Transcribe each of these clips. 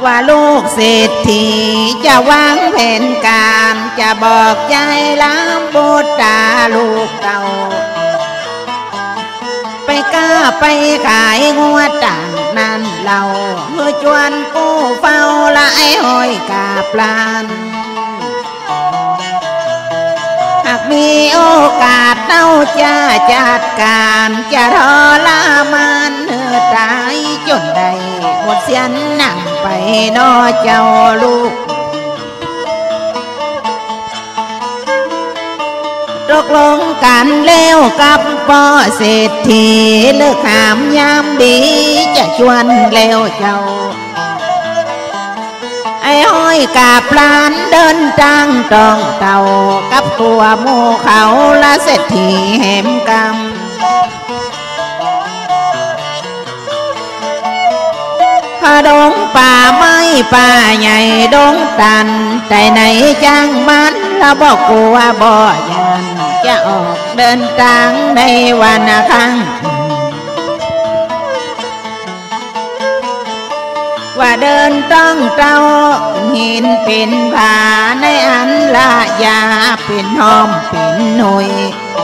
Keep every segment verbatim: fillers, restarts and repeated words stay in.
ว่าลูกเศรษฐีจะวางแผนการจะบอกใจล้ำบูตาลูกเต่าไปก้าไปขายงัวต่างนั้นเราเมื่อจวนกู้เฝ้าละไอ้หอยกาปลานหากมีโอกาสเต้าจะจัดการจะทรมานเนื้อตายจนใดหมดเสียนนั่งไปนอเจ้าลูกตกลงกันแล้วกับพ่อเศรษฐีเลิกหามยามดีจะชวนแล้วเจ้าไอ้ห้อยกาปลานเดินทางตองเต่ากับตัวหมู่เขาละเศรษฐีแหมกำพาดงป่าไม้ป่าใหญ่ดงตันแต่ไหนจ้างมันละบอกกลัวบ่ยันจะออกเดินทางในวันข้างว่าเดินต้องเต้าหินเป็นผาในอันละยาเป็นหอมเป็นหน่วย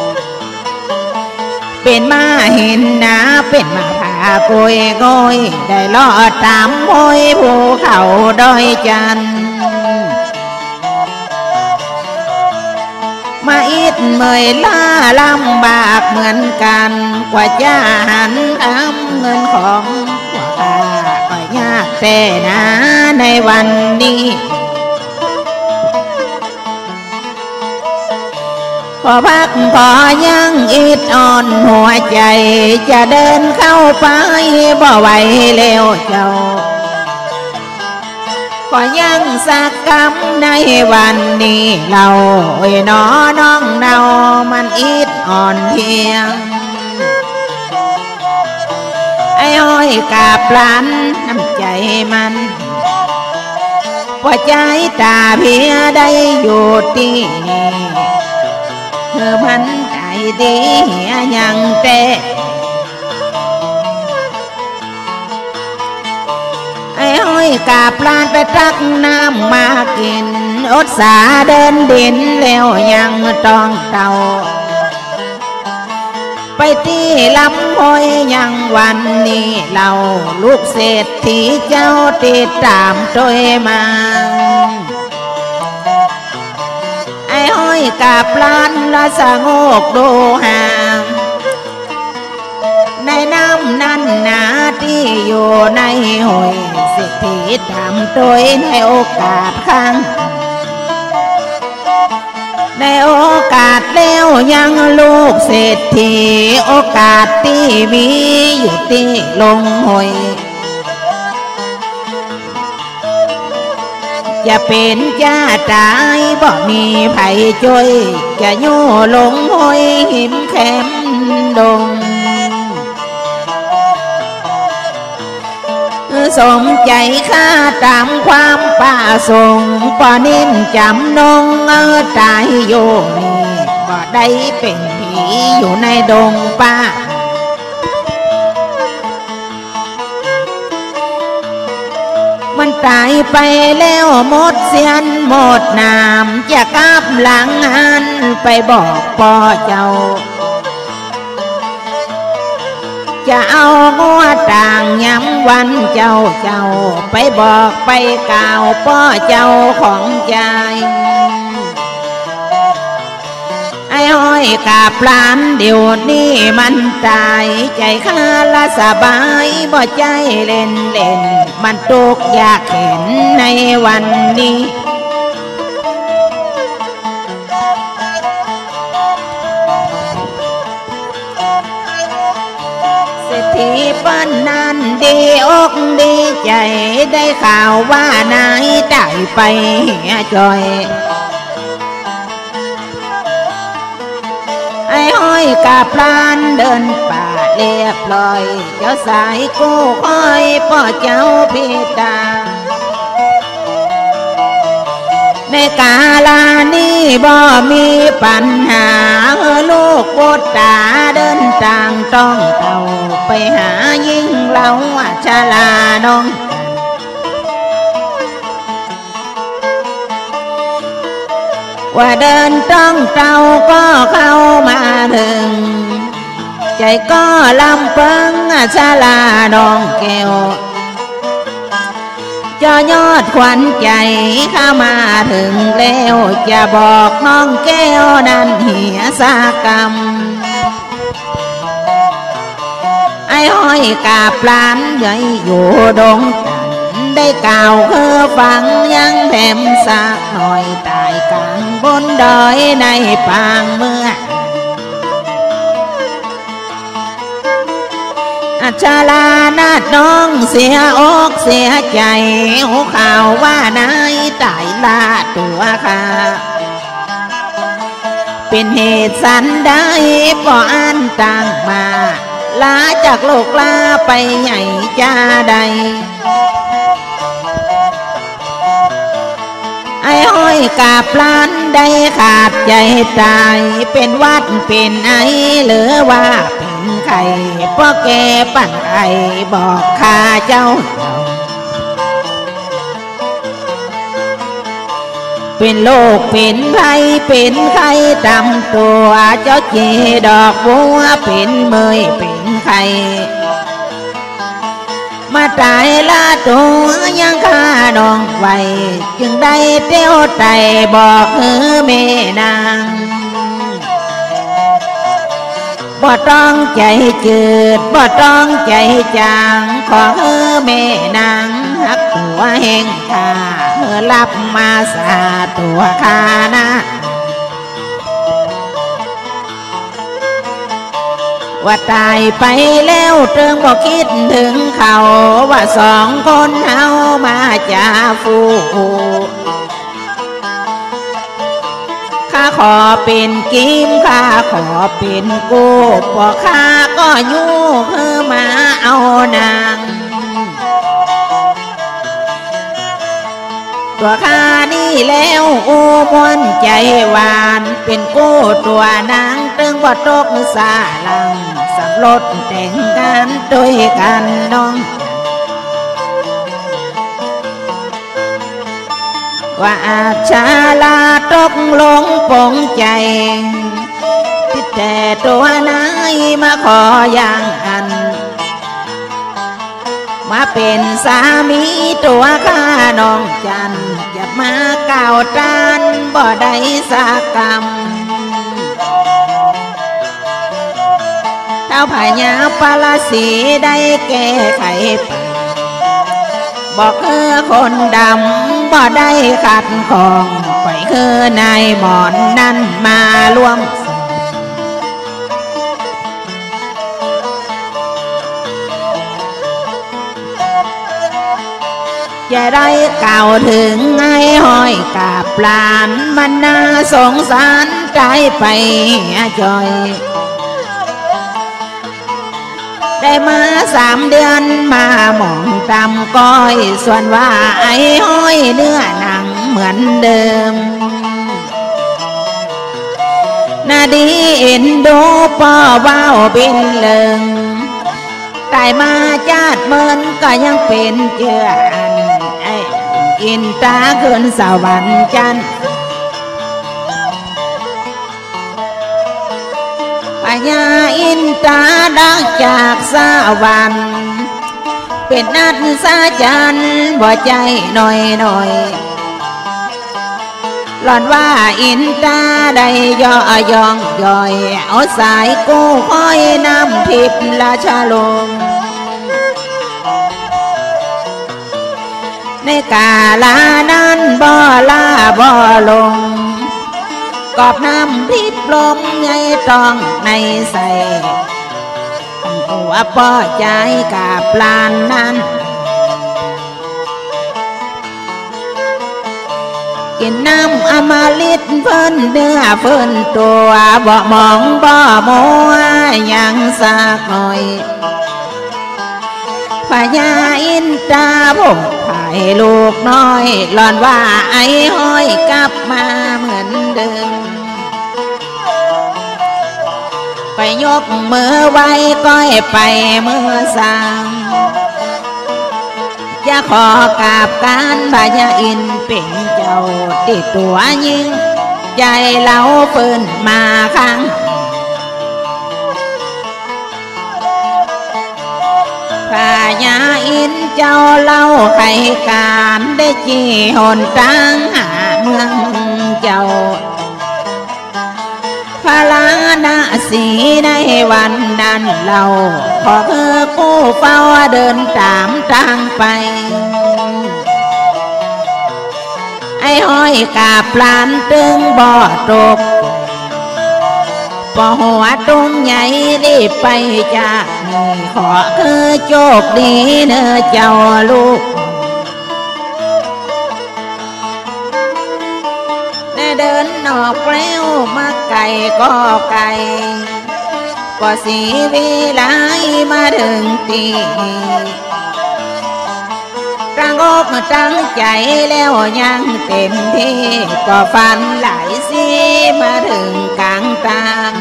เป็นมาเห็นนาเป็นมาผาโกยโกยได้ลอดตามมวยภูเขาดอยจันมาอิดเมยล่าลำบากเหมือนกันกว่าจะหันทำเงินของกว่าข้าก็ยากแต่นะในวันนี้พอพักพอยังอิดอ่อนหัวใจจะเดินเข้าไปบ่ไหวแล้วเจ้าก็ยังสักคำในวันนี้เราโอ้ยน้อน้องเรามันอิดอ่อนเพียงไอ้ห้อยกาปลันน้ำใจมันพอใจตาเพียได้อยู่ที่นี่เธอพันใจดีเหียยังเตะไอ้ห้อยกาปลานไปตักน้ำมากินอดสาเดินดินแล้วยังต้องเต่าไปที่ลำห้อยยังวันนี้เราลูกเศรษฐีเจ้าติดตามตัวมาไอ้ห้อยกาปลานละสงกดูห่างในน้ำนั่นนาที่อยู่ในห้อยเศรษฐีทำตัวในโอกาสครั้งในโอกาสแล้วยังลูกเศรษฐีโอกาสที่มีอยู่ที่ลงห้อยจะเป็นจ้าตายบ่มีไผช่วยจะโย่ลงห้อยหิมแคมดงสมใจข้าตามความป่าสงป่านิ่มจำนงเออตายโยนี่บ่ได้เป็นผีอยู่ในดงป่ามันตายไปแล้วหมดเสียนหมดนามจะกลับหลังหันไปบอกพ่อเจ้าจะเอางัวต่างย้ำวันเจ้าเจ้าไปบอกไปกล่าวพ่อเจ้าของใจไอ้ห้อยกาปลานเดี๋ยวนี้มันตายใจข้าละสบายบ่ใจเล่นเล่นมันตกอยากเห็นในวันนี้ที่ปั้นนั้นดีอกดีใจได้ข่าวว่านายได้ไปเหียจอยไอ้ห้อยกาปลานเดินป่าเรียบร้อยเจ้าสายกู้คอยพ่อเจ้าพิตาในกาลานี้บ่มีปัญหาลูกปวดตาเดินทางต้องเต่าไปหายิ่งเราชลาน้องว่าเดินต้องเต้าก็เข้ามาถึงใจก็ลำเพิงชาลาดองแก้วจอยอดขวัญใจเข้ามาถึงแล้วจะบอกน้องแก้วนั้นเหียสากรรมไอ้ห้อยกาปลานใหญ่อยู่ดงจันได้กล่าวคือฟังยังแถมสักหน่อยตายกลางบนดอยในปางเมื่ออัชลานาดน้องเสียอกเสียใจหูข่าวว่านายตายลาตัวค่ะเป็นเหตุสันได้ปออันต่างมาลาจากโลกลาไปใหญ่จ้าใดไอ้ห้อยกาปลานได้ขาดใจตายเป็นวัดเป็นไอหรือว่าเป็นไข่พ่อแกปั่นไข่บอกข้าเจ้าเป็นโลกเป็นไข้เป็นไข้ตำตัวเจ้าเจดอกบัวเป็นเมยเป็นไข่มาตายละตัวยังข้าดองไว้จึงได้เตี้ยวไตบอกเฮือแม่นางบ่ต้องใจจืดบ่ต้องใจจางขอเฮือแม่นางหักตัวแห่งข้าเฮือรับมาสาตัวข้านะว่าตายไปแล้วเติงบอกคิดถึงเขาว่าสองคนเฮามาจะฟูข้าขอเป็นกิมข้าขอเป็นกูพอข้าก็ยู่เพื่อมาเอานางตัวข้านี่แล้วอูมวนใจหวานเป็นกู้ตัวนางตึงบ่ตกสาลังสับรถแต่งกันด้วยกันน้องว่าอาชาลาตกลงปงใจที่แต่ตัวนายมาขออย่างอันมาเป็นสามีตัวข้าน้องจันอย่ามาก่าวตานบ่ได้สักกรรมเท้าพญาปลาสีได้แก้ไขไปบอกคือคนดำบ่ได้ขัดของไปคือนายหมอนนั่นมาร่วมจะได้กล่าวถึงไอ้ห้อยกาปลานมันน่าสงสารใจไปจอยได้มาสามเดือนมาหมองตำก้อยส่วนว่าไอ้ห้อยเนื้อหนังเหมือนเดิมนาดีเอ็นดูป่อว้าวบินเลิงตายมาจาดเมินก็ยังเป็นเจืออันไอ้อินตาขึ้นสวรรค์จันทร์พญาอินตาดักจากสวรรค์เป็นนัดสาจันบ่ใจหน่อยหน่อยหล่อนว่าอินตาได้ย่อยองย่อยเอาสายกู้คอยน้ำทิพย์ราชาลงในกาลานั้นบ่ลาบ่ลงกอบน้ำทิพย์ลมใหญ่ต้องในใส่หัวพ่อใจกาปลานนั้นกินน้ำอมฤตเพิ่นเนื้อเพิ่นตัวบ่มองบ่มัวยังสักหน่อยพญาอินตาผมภายลูกน้อยหลอนว่าไอ้ห้อยกลับมาเหมือนเดิมไปยกมือไว้ก้อยไปมือสามจะขอกราบการพญาอินเป็นเจ้าติดตัวยิ่งใจเล่าเปิ่นมาครั้งพญาอินเจ้าเล่าไขการได้จีหนตั้งหาเมืองเจ้าพระลานาสีในวันนั้นเราขอคือผู้เฝ้าเดินตามทางไปไอ้ห้อยกาปลานตึงบ่อตกปอหัวตรงใหญ่รีบไปจากนี่ขอคือโชคดีเนื้อเจ้าลูกเดินออกแล้วมาไก่ก็ไก่ก็สีวิไลมาถึงตีตั้งอกตั้งใจแล้วยังเต็มที่ก็ฟันไหลสีมาถึงกลางตาง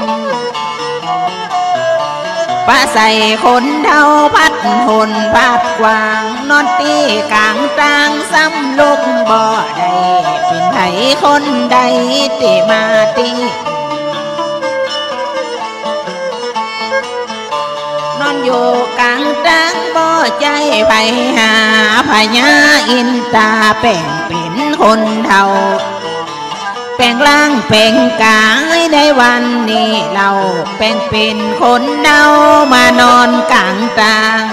ป้าใส่คนเท่าพัดหนพัดกวางนอนตีกลางตางซ้ำลูกบ่อใดเป็นไผคนใดตีมาตีนอนอยู่กลางตางบ่ใจไปหาพญาอินตาแป่งเป็นคนเท่าแปลงร่างแปลงกายในวันนี้เราแปลงเป็นคนเน่ามานอนกลางตาง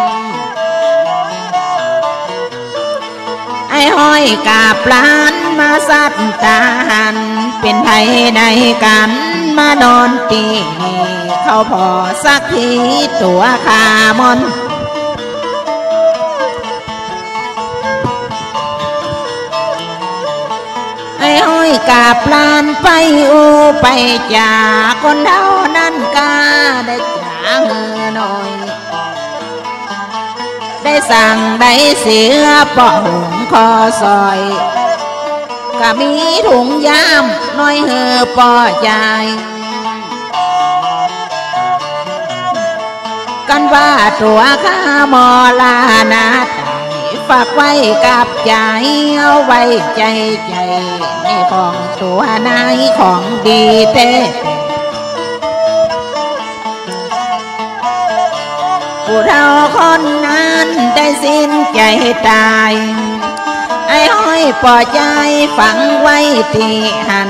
ไอ้ห้อยกาปลานมาสัตตาหันเป็นไทยในกันมานอนตีนี่เขาพอสักทีตัวขามอนไอ้ห้อยกาปลานไปอูไปจากคนเท่านั้นกาได้จ่าเงินหน่อยได้สั่งได้เสียปอหุงคอซอยก็มีถุงยามน้อยเหือปอใจกันว่าตัวข้ามอลานาฝากไว้กับใจเอาไว้ใจใจนี่ของตัวนายของดีเต้ผู้เฒ่าคนนั้นได้สิ้นใจตายไอ้ห้อยปอใจฝังไว้ที่หัน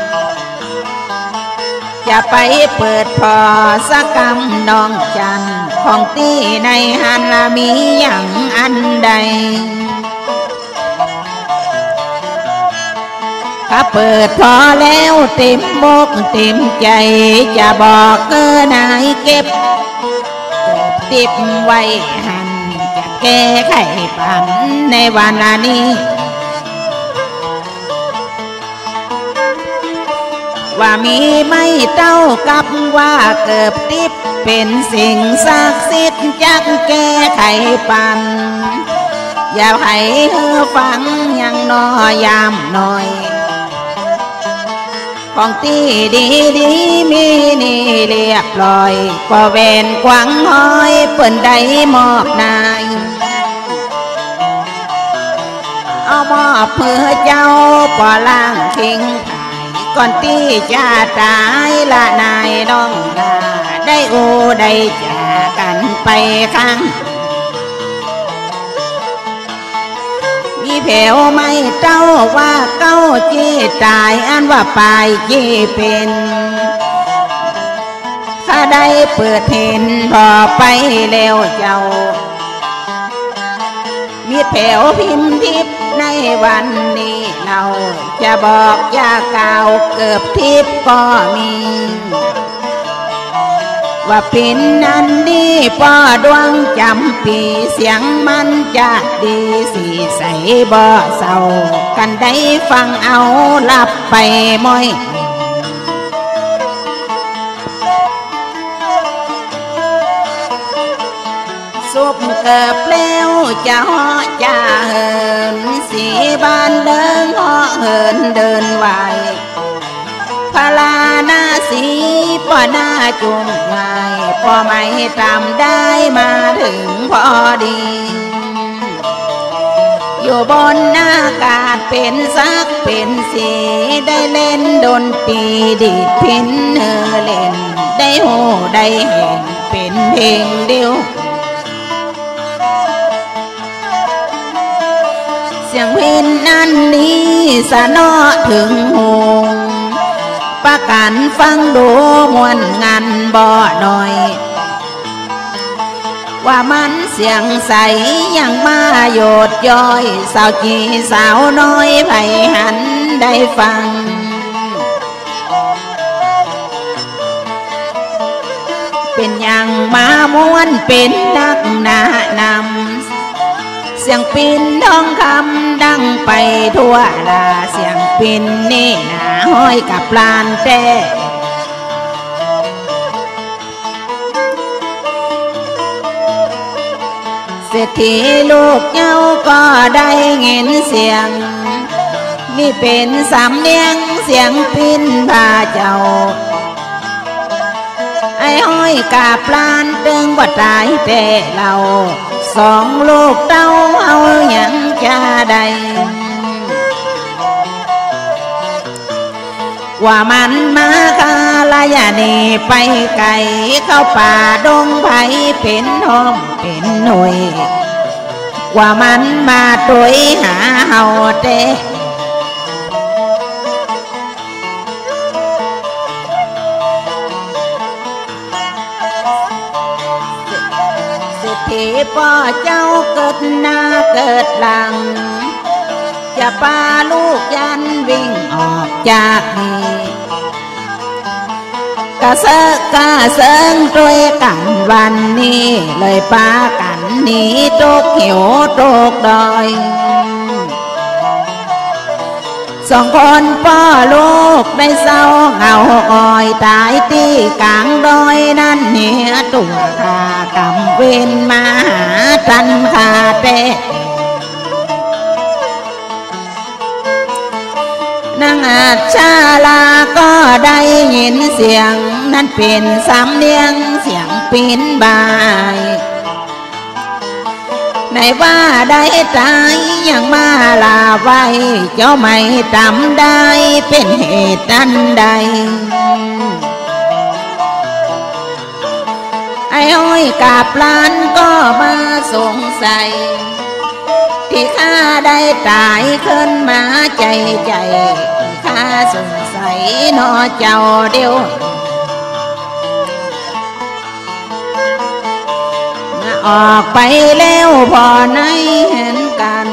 จะไปเปิดพอสักกำน้องจันของตีในหันละมีอย่างอันใดถ้าเปิดพอแล้วเต็มบกเต็มใจจะบอกเกินนายเก็บติบไว้หันจะแก้ไขปัญในวันนี้ว่ามีไม่เต้ากับว่าเกิบติบเป็นสิ่งศักดิ์สิทธิ์จักแก้ไขปัญอย่าให้เธอฟังยังน้อยามหน่อยของตีดีดีมีนี่เรียบร้อยก็เวนกวางห้อยเปิ่นได้มอบนายเอามอบเพื่อเจ้าปอล่างทิ้งก่อนที่จะตายละนายน้องดาได้โอได้จากกันไปข้างมีแผวไม่เต้าว่าเก้าจีตายอันว่าปลายจีเป็นข้าได้เปิดเห็นพอไปแล้วเจ้ามีแผวพิมพ์ทิพย์ในวันนี้เราจะบอกยาเก่าเกือบทิพย์ก็มีว่าเป็นนันดีปอดวงจำปีเสียงมันจะดีสีใสบ่เศร้ากันได้ฟังเอาหลับไปม้อยสุบเกิบแล้วจะเหาะจะเหินสีบานเดินเหาะเหินเดินไหวพลาหน้าสีปอหน้าจุ่มง่ายพอไม่ตามได้มาถึงพอดีอยู่บนอากาศเป็นซักเป็นสีได้เล่นดนตรีดีดพินเนอเล่นได้โหได้เห็นเป็นเพลงเดียวเสียงเพลงนั้นนี้สะเนาะถึงหูประกันฟังดูมวนงานบ่หน่อยว่ามันเสียงใสยังมาโยดย้อยสาวจีสาวน้อยไผหันได้ฟังเป็นยังมาม้วนเป็นนักหนานำเสียงปินทองคำดังไปทั่วลาเสียงปินนี่หนาห้อยกับลานแต้เศรษฐีลูกเย้าก็ได้ยินเสียงนี่เป็นสำเนียงเสียงพินพาเจ้าไอ้ห้อยกาปลานตึงว่าตายแต่เราสองลูกเต้าเอาอย่างจะได้ว่ามันมาคาลายานีไปไก่เข้าป่าดงไผ่เป็นหอมเป็นหน่วยว่ามันมาตุยหาเฮาเตเศรษฐีพ่อเจ้าเกิดหน้าเกิดหลังจะพาลูกยันวิ่งออกจากนี้กะเซกกะเซิงด้วยกันวันนี้เลยพากันหนีตกหิวตกดอยสองคนพ่อลูกได้เศร้าเหงาอ่อยตายที่กลางดอยนั่นเหนือตัวข้ากำเวนมาหาทันคาเตนางอาชาลาก็ได้ยินเสียงนั้นเป็นสำเนียงเสียงปินบายในว่าได้ตายยังมาลาไว้เจ้าไม่จำได้เป็นเหตุอันใดไอ้ห้อยกาปลานก็มาสงสัยที่ข้าได้ตายขึ้นมาใจใจข้าสงสัยนอเจ้าเดียวออกไปแล้วพอในเห็นกัน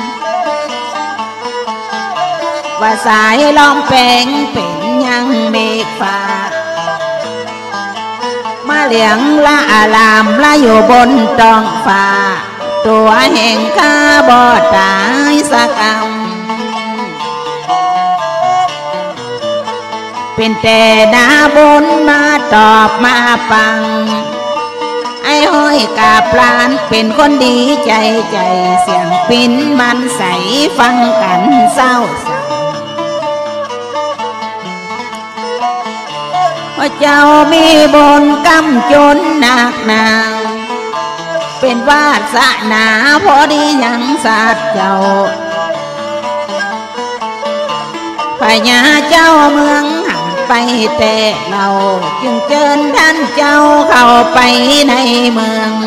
ว่าสายล้อมแปงเป็นยังเมฆฟ้ามาเลี้ยงละอารามละอยู่บนตองฟ้าตัวแห่งข้าบ่ตายสักคำเป็นแต่หน้าบนมาตอบมาฟังไอ้ห้อยกาปลานเป็นคนดีใจใจเสียงปินมันใสฟังกันเศร้าว่าเจ้ามีบนกำจนหนักหนาเป็นวาสนาพอดียังสัตว์เจ้าพญาเจ้าเมืองหันไปแต่เราจึงเชิญท่านเจ้าเข้าไปในเมือง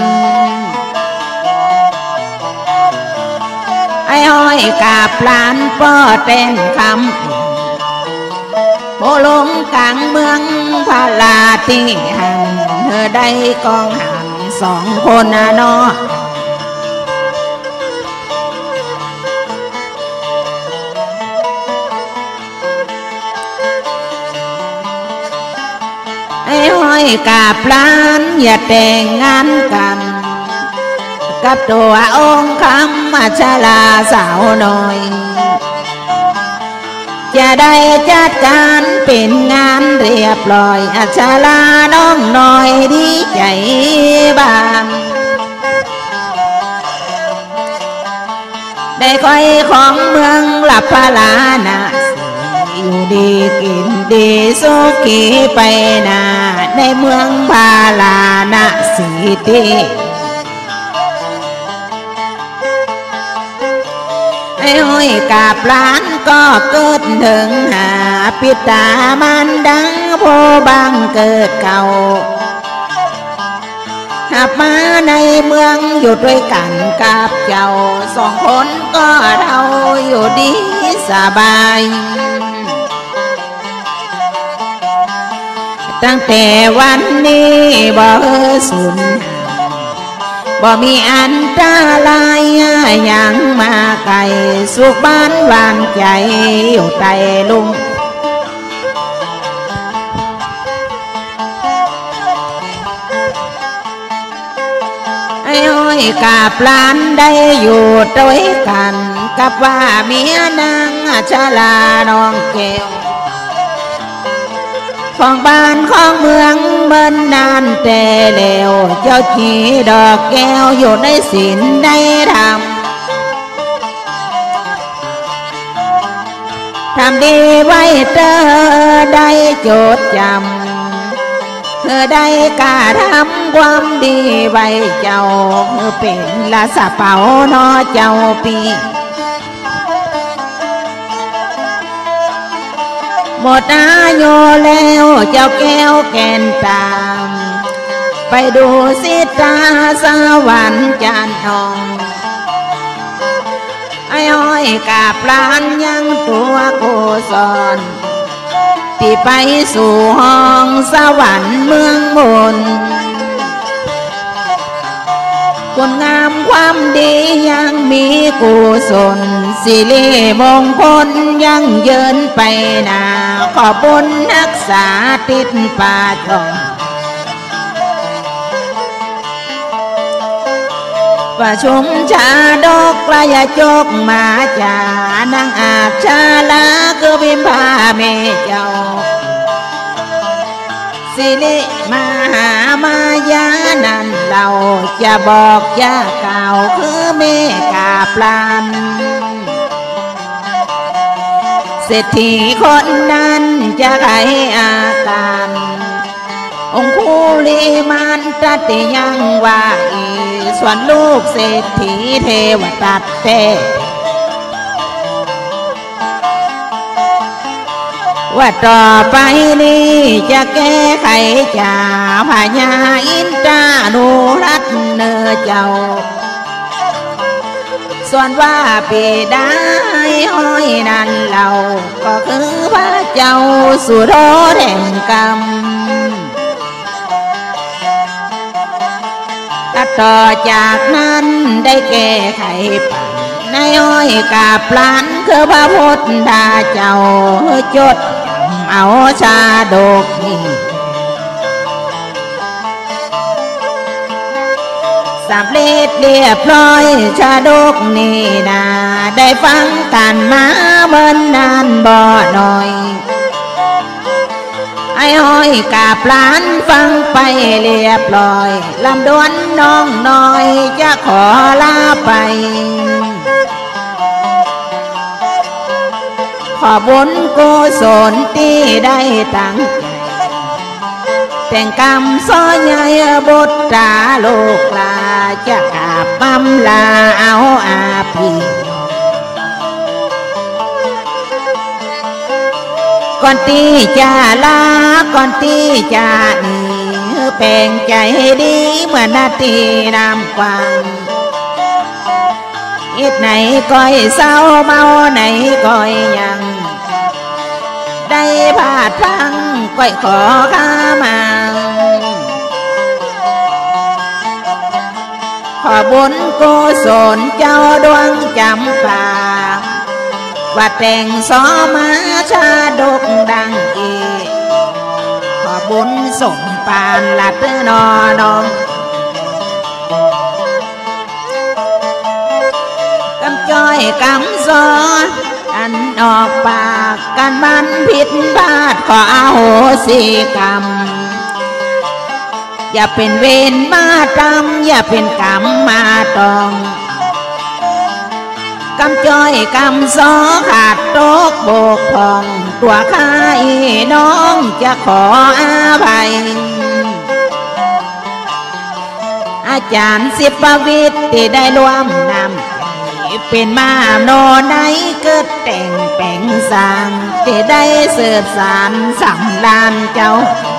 ไอ้ห้อยกาปลานป้อเต้นคำโมลงกลางเมืองพาลาที่หันเธอได้กองหันสองคนน่ะเนาะไอ้ห้อยกาปลานอย่าแต่งงานกันกับตัวองค์คำมาชาลาสาวน้อยจะได้จัดการเป็นงานเรียบร้อยอาชาลาน้องน้อยดีใจบานได้คอยของเมืองหลับพลานาอยู่ดีกินดีสุขีไปนาในเมืองพาลานาสีตีห้อยกาบล้านก็เกิดถึงหาปิตามันดังโพบังเกิดเก่าหับมาในเมืองอยู่ด้วยกันกับเจ้าสองคนก็เราอยู่ดีสบายตั้งแต่วันนี้บ่สูญบ่มีอันตรายอย่างมาไกลสุขบ้านวางใจอยู่ใต้ลุงไอ้ห้อยกาบล้านได้อยู่ด้วยกันกับว่าเมียนางชลาน้องแก้วของบ้านของเมืองเบิ่นนานแต่แล้วเจ้าชีดอกแก้วอยู่ในศีลได้ทำทำดีไว้เธอได้โจดจำเธอได้กล้าทำความดีไว้เจ้าเธอเป็นละสะเป๋านอเจ้าปีหมดอายุแล้วเจ้าแก้วแก่นตามไปดูสิตาสวรรค์จันทองไอ้ห้อยกาบล้านยังตัวกุศลที่ไปสู่ห้องสวรรค์เมืองบนคุณงามความดียังมีกุศลสิริมงคลยังเยินไปนาขอบุญรักษาติดป่าจงประชุมชาดกกลายจกมาจานางอาบชาลาคือพิมพาเมเจ้าสิริมหามายานันเราจะบอกจะกล่าวคือเมกาปลานเศรษฐีคนนั้นจะไขอาการองคุลิมานตติยังว่าอีส่วนลูกเศรษฐีเทวตัดเตว่าต่อไปนี้จะแก้ไขจ่าพญาอินทรานุรัตน์เนอเจ้าส่วนว่าปีได้ห้อยนั้นเราก็คือพระเจ้าสุโธแห่งกรรมต่อจากนั้นได้แก้ไขปัญในห้อยกาบล้านคือพระพุทธเจ้าจดเอาชาดกนี้สำเร็จเรียบร้อยชาดกนี้นาได้ฟังกันมาเมื่อนานบ่หน่อยไอ้ห้อยกาบล้านฟังไปเรียบร้อยลำดวนน้องน้อยจะขอลาไปขอบุญกุศลที่ได้ตั้งใจแต่งกรรมซ้อใหญ่บุตรลูกลาจะกราบบัมลาเอาอาพีก่อนที่จะลาก่อนที่จะหนีแปลงใจดีเหมือนนาทีน้ำฟังอิดไหนก้อยเศร้าเมาไหนก้อยยังได้พาดพังก้อยขอข้ามาขอบุญกุศลเจ้าดวงจำปาว่าแต่งสอมาชาดกดังอีขอบุญสมปานลัดนอนองกำจ้อยกำซออันออกปากกันมันผิดพลาดขออาโหสิกรรมอย่าเป็นเวรมาตรำอย่าเป็นกรรมมาตองกำจ้อยกำซอขาดตกบกพร่องตัวข้าอีน้องจะขออาภัยอาจารย์สิบประวิตรที่ได้ร่วมนำเป็นมาโนไหนเกิดแต่งแปลงสร้างที่ได้เสืบสานสำลานเจ้า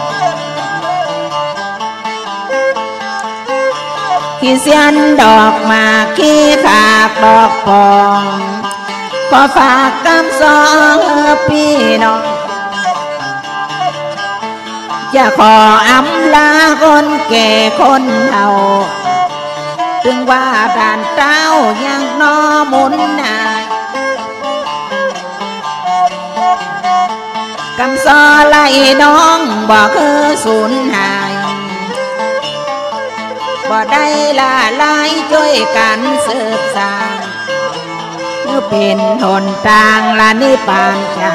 ขี้เสียนดอกมาขี้ขากดอกปองขอฝากคำสอนพี่น้องจะขออำลาคนแก่คนเฒ่าถึงว่าด่านเต้ายังนอมุนนายคำสอนไล่น้องบอกคือสูญหายบ่ได้ละลายช่วยกันสืบสานเมื่อเป็นหนทางละนิพพานจัน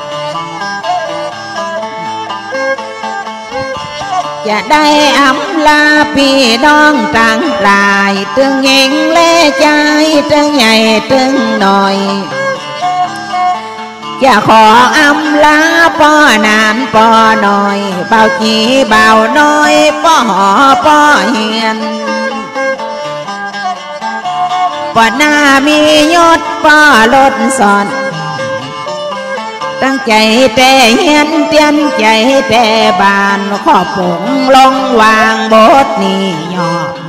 จะได้อำลาพี่น้องต่างหลายตึงหญิงเล่ใจตึงใหญ่ตึงหน่อยจะขออำลาป้อนานป้อหน่อยเบาจีเบาน้อยป้อหอป้อเฮียนป้อหน้ามียศป้อลดสอนตั้งใจแต่เฮียนเตียนใจแต่บานขอผงลงวางบทนี้ยอ